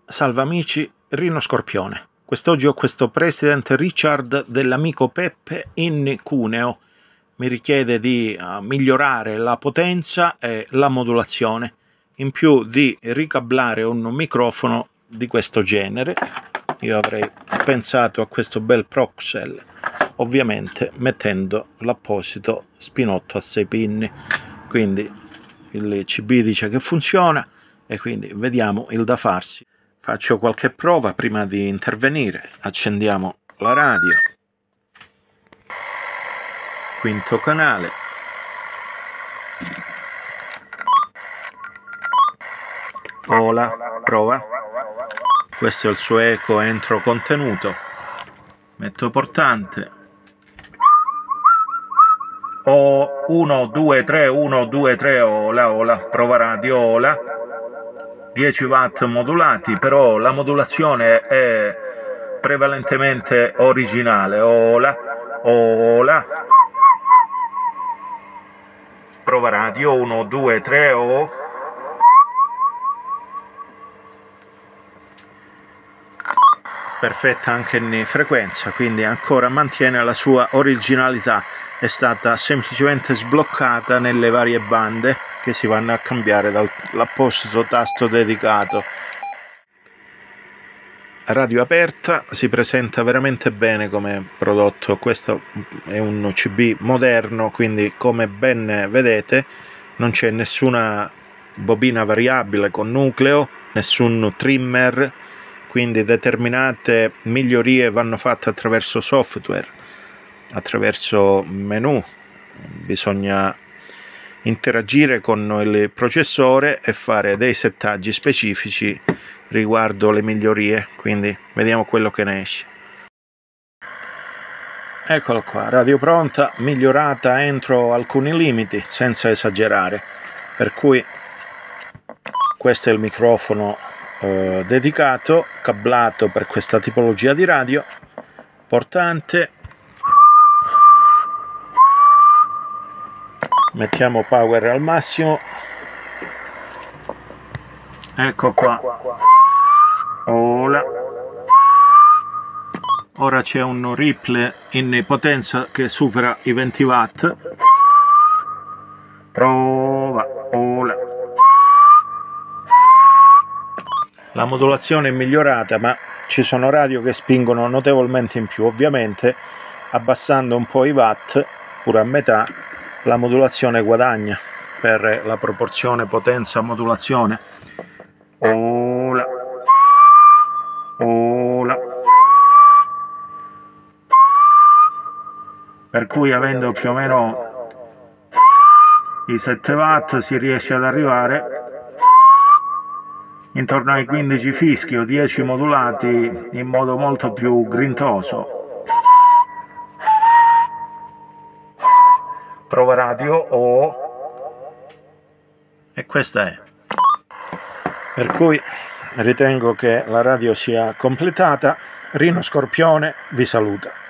Salve amici, Rino Scorpione. Quest'oggi ho questo President Richard dell'amico Peppe in Cuneo. Mi richiede di migliorare la potenza e la modulazione, in più di ricablare un microfono di questo genere. Io avrei pensato a questo bel Proxel, ovviamente mettendo l'apposito spinotto a 6 pinni. Quindi il CB dice che funziona e quindi vediamo il da farsi. Faccio qualche prova prima di intervenire. Accendiamo la radio. Quinto canale. Hola, prova. Questo è il suo eco entro contenuto. Metto portante. 1, 2, 3, 1, 2, 3, hola, hola, prova radio, hola. 10 watt modulati, però la modulazione è prevalentemente originale. Hola, hola. Prova radio, 1, 2, 3, oh. Perfetta anche in frequenza, quindi ancora mantiene la sua originalità. È stata semplicemente sbloccata nelle varie bande che si vanno a cambiare dall'apposito tasto dedicato. Radio aperta, si presenta veramente bene come prodotto. Questo è un CB moderno, quindi come ben vedete non c'è nessuna bobina variabile con nucleo, nessun trimmer, quindi determinate migliorie vanno fatte attraverso software, attraverso menu. Bisogna interagire con il processore e fare dei settaggi specifici riguardo le migliorie, quindi vediamo quello che ne esce. Eccolo qua, radio pronta, migliorata entro alcuni limiti, senza esagerare, per cui questo è il microfono dedicato, cablato per questa tipologia di radio, portante. Mettiamo power al massimo. Ecco qua. Hola. Ora c'è un ripple in potenza che supera i 20 watt. Prova. Hola. La modulazione è migliorata, ma ci sono radio che spingono notevolmente in più. Ovviamente abbassando un po' i watt, pure a metà, la modulazione guadagna per la proporzione potenza-modulazione. Hola. Hola. Per cui avendo più o meno i 7 watt si riesce ad arrivare intorno ai 15 fischi o 10 modulati in modo molto più grintoso. Prova radio o... e questa è. Per cui ritengo che la radio sia completata. Rino Scorpione vi saluta.